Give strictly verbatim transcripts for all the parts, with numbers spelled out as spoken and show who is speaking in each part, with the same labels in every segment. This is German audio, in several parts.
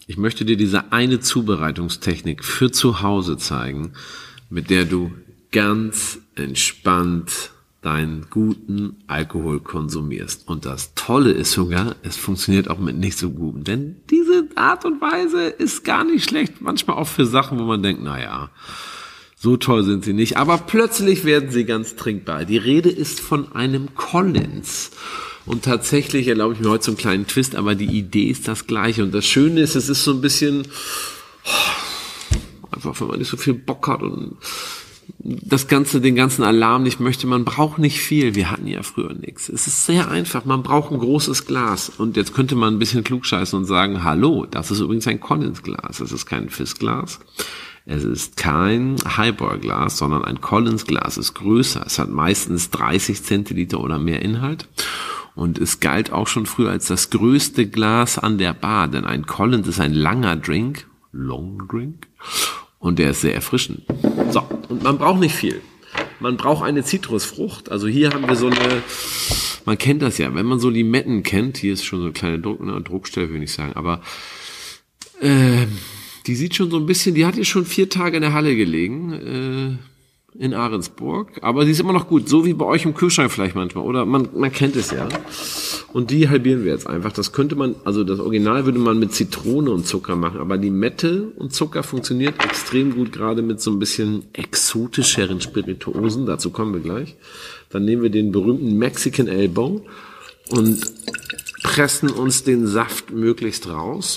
Speaker 1: Ich möchte dir diese eine Zubereitungstechnik für zu Hause zeigen, mit der du ganz entspannt deinen guten Alkohol konsumierst. Und das Tolle ist sogar, es funktioniert auch mit nicht so guten. Denn diese Art und Weise ist gar nicht schlecht. Manchmal auch für Sachen, wo man denkt, naja, so toll sind sie nicht. Aber plötzlich werden sie ganz trinkbar. Die Rede ist von einem Collins. Und tatsächlich erlaube ich mir heute so einen kleinen Twist, aber die Idee ist das gleiche. Und das Schöne ist, es ist so ein bisschen, einfach wenn man nicht so viel Bock hat und das Ganze, den ganzen Alarm nicht möchte, man braucht nicht viel. Wir hatten ja früher nichts. Es ist sehr einfach. Man braucht ein großes Glas. Und jetzt könnte man ein bisschen klugscheißen und sagen, hallo, das ist übrigens ein Collins-Glas. Es ist kein Fizz-Glas. Es ist kein Highball-Glas, sondern ein Collins-Glas. Es ist größer. Es hat meistens dreißig Zentiliter oder mehr Inhalt. Und es galt auch schon früher als das größte Glas an der Bar. Denn ein Collins ist ein langer Drink. Long Drink. Und der ist sehr erfrischend. So, und man braucht nicht viel. Man braucht eine Zitrusfrucht. Also hier haben wir so eine, man kennt das ja, wenn man so Limetten kennt, hier ist schon so eine kleine Druck, eine Druckstelle, will ich nicht sagen, aber äh, die sieht schon so ein bisschen, die hat hier schon vier Tage in der Halle gelegen, äh, in Ahrensburg, aber sie ist immer noch gut, so wie bei euch im Kühlschrank vielleicht manchmal, oder man, man kennt es ja. Und die halbieren wir jetzt einfach. Das könnte man, also das Original würde man mit Zitrone und Zucker machen, aber Limette und Zucker funktioniert extrem gut, gerade mit so ein bisschen exotischeren Spirituosen, dazu kommen wir gleich. Dann nehmen wir den berühmten Mexican Elbow und pressen uns den Saft möglichst raus.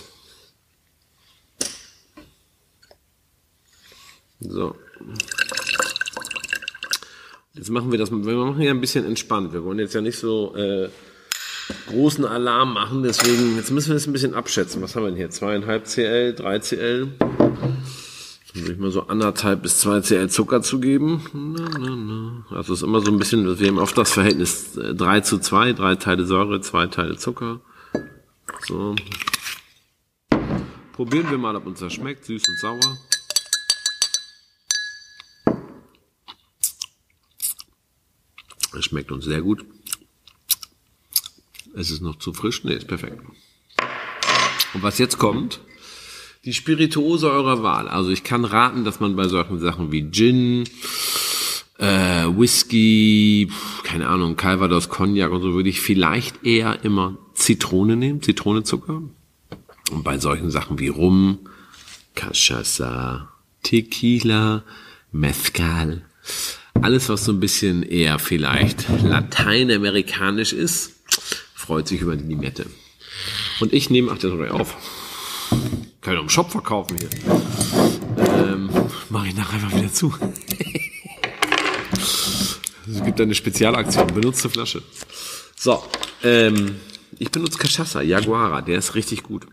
Speaker 1: So. Jetzt machen wir das, wir machen ja ein bisschen entspannt. Wir wollen jetzt ja nicht so äh, großen Alarm machen, deswegen, jetzt müssen wir das ein bisschen abschätzen. Was haben wir denn hier? zweieinhalb Cl, drei Cl. Dann würde ich mal so anderthalb bis zwei Cl Zucker zugeben. Na, na, na. Also es ist immer so ein bisschen, wir haben oft das Verhältnis drei zu zwei, drei Teile Säure, zwei Teile Zucker. So. Probieren wir mal, ob uns das schmeckt, süß und sauer. Es schmeckt uns sehr gut. Es ist noch zu frisch. Ne, ist perfekt. Und was jetzt kommt, die Spirituose eurer Wahl. Also ich kann raten, dass man bei solchen Sachen wie Gin, äh, Whisky, keine Ahnung, Calvados, Cognac und so, würde ich vielleicht eher immer Zitrone nehmen, Zitronenzucker. Und bei solchen Sachen wie Rum, Cachaça, Tequila, Mezcal, alles, was so ein bisschen eher vielleicht lateinamerikanisch ist, freut sich über die Limette. Und ich nehme, ach, das soll ich auf. Kann ich doch im Shop verkaufen hier. Ähm, mache ich nachher einfach wieder zu. Es gibt eine Spezialaktion, benutzte Flasche. So, ähm, ich benutze Cachaça, Yaguara, der ist richtig gut.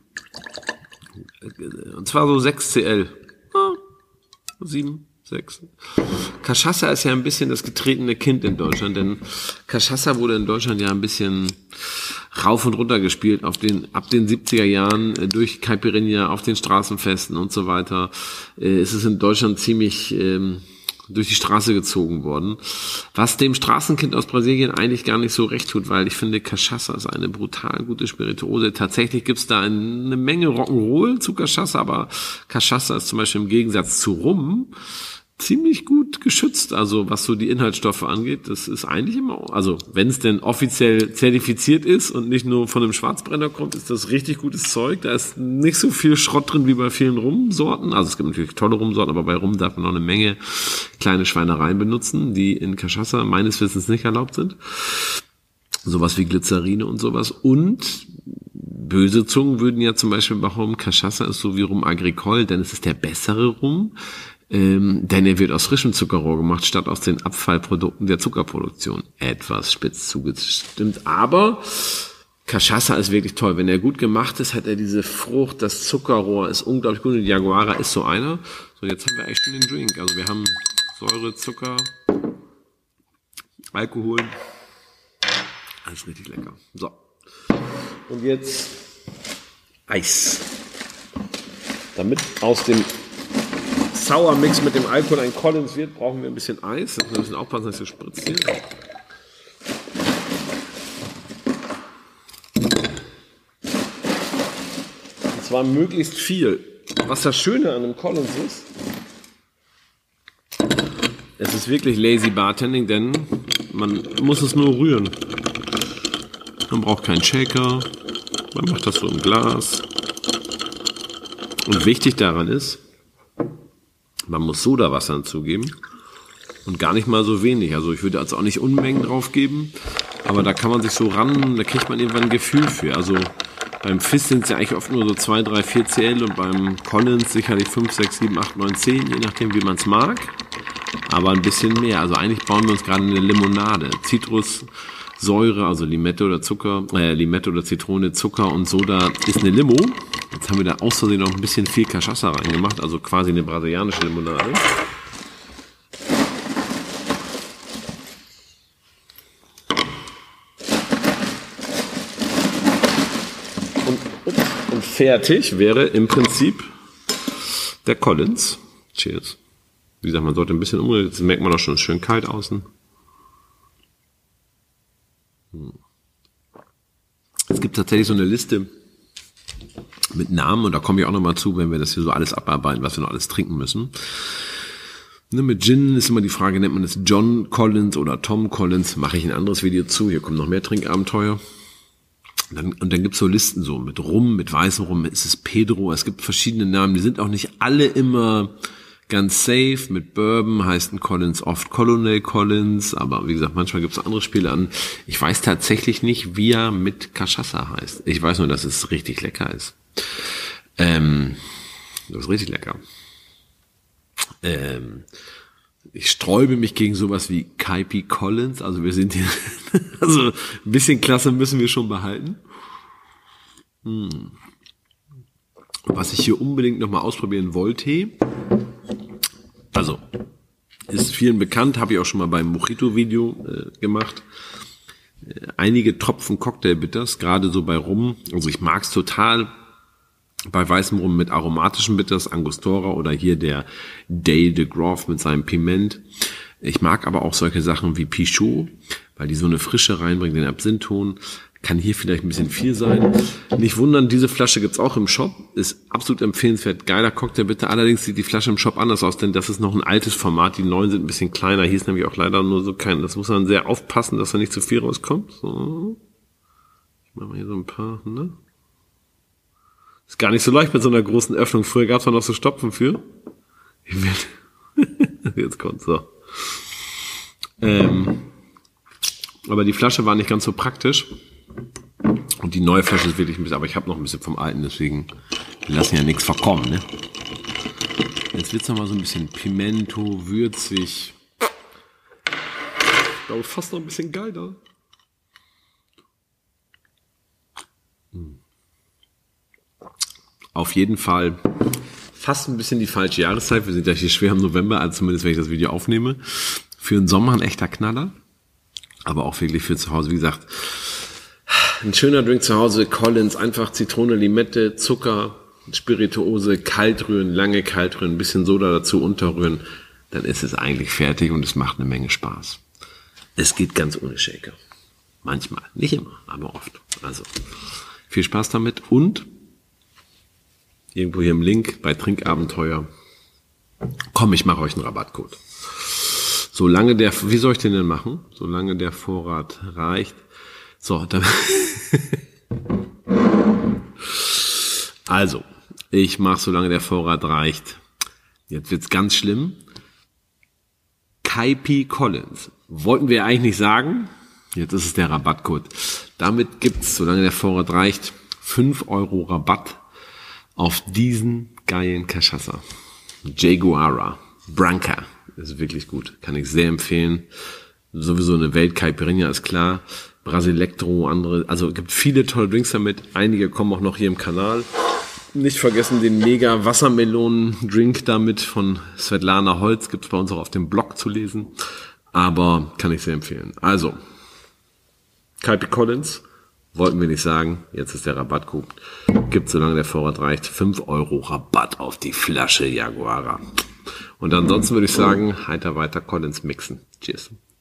Speaker 1: Und zwar so sechs Cl. Ah, sieben. sechs. Cachaça ist ja ein bisschen das getretene Kind in Deutschland, denn Cachaça wurde in Deutschland ja ein bisschen rauf und runter gespielt auf den, ab den siebziger Jahren durch Caipirinha auf den Straßenfesten und so weiter. Äh, ist es in Deutschland ziemlich ähm, durch die Straße gezogen worden, was dem Straßenkind aus Brasilien eigentlich gar nicht so recht tut, weil ich finde, Cachaça ist eine brutal gute Spirituose. Tatsächlich gibt's da eine Menge Rock'n'Roll zu Cachaça, aber Cachaça ist zum Beispiel im Gegensatz zu Rum ziemlich gut geschützt, also was so die Inhaltsstoffe angeht. Das ist eigentlich immer, also wenn es denn offiziell zertifiziert ist und nicht nur von einem Schwarzbrenner kommt, ist das richtig gutes Zeug. Da ist nicht so viel Schrott drin wie bei vielen Rumsorten. Also es gibt natürlich tolle Rumsorten, aber bei Rum darf man noch eine Menge kleine Schweinereien benutzen, die in Cachaça meines Wissens nicht erlaubt sind. Sowas wie Glycerine und sowas. Und böse Zungen würden ja zum Beispiel behaupten, Cachaça ist so wie Rum Agricole, denn es ist der bessere Rum. Ähm, denn er wird aus frischem Zuckerrohr gemacht, statt aus den Abfallprodukten der Zuckerproduktion. Etwas spitz zugestimmt, aber Cachaça ist wirklich toll. Wenn er gut gemacht ist, hat er diese Frucht, das Zuckerrohr ist unglaublich gut. Und die Yaguara ist so einer. So, jetzt haben wir eigentlich schon den Drink. Also wir haben Säure, Zucker, Alkohol. Alles richtig lecker. So. Und jetzt Eis. Damit aus dem Sour Mix mit dem Alkohol ein Collins wird, brauchen wir ein bisschen Eis. Wir müssen aufpassen, dass es spritzt hier. zwar möglichst viel. Was das Schöne an einem Collins ist, es ist wirklich lazy Bartending, denn man muss es nur rühren. Man braucht keinen Shaker, man macht das so im Glas. Und wichtig daran ist, man muss Sodawasser hinzugeben und gar nicht mal so wenig. Also ich würde also auch nicht Unmengen drauf geben, aber da kann man sich so ran, da kriegt man irgendwann ein Gefühl für. Also beim Fizz sind es ja eigentlich oft nur so zwei, drei, vier Cl und beim Collins sicherlich fünf, sechs, sieben, acht, neun, zehn, je nachdem wie man es mag. Aber ein bisschen mehr. Also eigentlich bauen wir uns gerade eine Limonade. Zitrussäure, also Limette oder Zucker, äh, Limette oder Zitrone, Zucker und Soda ist eine Limo. Jetzt haben wir da aus Versehen noch ein bisschen viel Cachaça reingemacht, also quasi eine brasilianische Limonade. Und, und fertig wäre im Prinzip der Collins. Cheers. Wie gesagt, man sollte ein bisschen umrühren, jetzt merkt man auch schon schön kalt außen. Es gibt tatsächlich so eine Liste mit Namen und da komme ich auch nochmal zu, wenn wir das hier so alles abarbeiten, was wir noch alles trinken müssen. Ne, mit Gin ist immer die Frage, nennt man das John Collins oder Tom Collins, mache ich ein anderes Video zu, hier kommen noch mehr Trinkabenteuer. Dann, und dann gibt's so Listen so mit Rum, mit weißem Rum, ist es Pedro, es gibt verschiedene Namen, die sind auch nicht alle immer ganz safe. Mit Bourbon heißt ein Collins oft Colonel Collins, aber wie gesagt, manchmal gibt es andere Spiele an. Ich weiß tatsächlich nicht, wie er mit Cachaça heißt. Ich weiß nur, dass es richtig lecker ist. Ähm, das ist richtig lecker. Ähm, ich sträube mich gegen sowas wie Kaipi Collins, also wir sind hier, also ein bisschen Klasse müssen wir schon behalten. Hm. Was ich hier unbedingt nochmal ausprobieren wollte, also, ist vielen bekannt, habe ich auch schon mal beim Mojito-Video äh, gemacht. Äh, einige Tropfen Cocktail-Bitters, gerade so bei Rum. Also ich mag's total bei weißem Rum mit aromatischen Bitters, Angostura oder hier der Day de Groff mit seinem Piment. Ich mag aber auch solche Sachen wie Pichot, weil die so eine Frische reinbringen, den Absinthton. Kann hier vielleicht ein bisschen viel sein. Nicht wundern, diese Flasche gibt's auch im Shop. Ist absolut empfehlenswert. Geiler Cocktail bitte. Allerdings sieht die Flasche im Shop anders aus, denn das ist noch ein altes Format. Die neuen sind ein bisschen kleiner. Hier ist nämlich auch leider nur so kein. Das muss man sehr aufpassen, dass da nicht zu viel rauskommt. So. Ich mache mal hier so ein paar, ne? Ist gar nicht so leicht mit so einer großen Öffnung. Früher gab's noch so Stopfen für. Jetzt kommt's so. Ähm, aber die Flasche war nicht ganz so praktisch. Und die neue Flasche ist wirklich ein bisschen, aber ich habe noch ein bisschen vom alten, deswegen wir lassen ja nichts verkommen, ne? Jetzt wird's noch mal so ein bisschen Pimento, würzig. Ich glaube fast noch ein bisschen geiler. Auf jeden Fall fast ein bisschen die falsche Jahreszeit. Wir sind ja hier schwer im November, also zumindest wenn ich das Video aufnehme. Für den Sommer ein echter Knaller. Aber auch wirklich für zu Hause, wie gesagt, ein schöner Drink zu Hause, Collins, einfach Zitrone, Limette, Zucker, Spirituose, kalt rühren, lange kalt rühren, ein bisschen Soda dazu unterrühren, dann ist es eigentlich fertig und es macht eine Menge Spaß. Es geht ganz ohne Shaker. Manchmal, nicht immer, aber oft. Also, viel Spaß damit und irgendwo hier im Link bei Trinkabenteuer, komm, ich mache euch einen Rabattcode. Solange der, wie soll ich den denn machen? Solange der Vorrat reicht. So, dann also, ich mache, solange der Vorrat reicht. Jetzt wird's ganz schlimm. Kaipi Collins. Wollten wir eigentlich nicht sagen. Jetzt ist es der Rabattcode. Damit gibt's, solange der Vorrat reicht, fünf Euro Rabatt auf diesen geilen Cachaça. Jaguara. Branca. Ist wirklich gut. Kann ich sehr empfehlen. Sowieso eine Welt-Caipirinha ist klar. Brasilektro, andere, also gibt viele tolle Drinks damit. Einige kommen auch noch hier im Kanal. Nicht vergessen den mega Wassermelonen-Drink damit von Svetlana Holz. Gibt's bei uns auch auf dem Blog zu lesen. Aber kann ich sehr empfehlen. Also, Kaipi Collins, wollten wir nicht sagen. Jetzt ist der Rabattcode. Gibt, solange der Vorrat reicht, fünf Euro Rabatt auf die Flasche Jaguara. Und ansonsten würde ich sagen, heiter weiter Collins mixen. Cheers.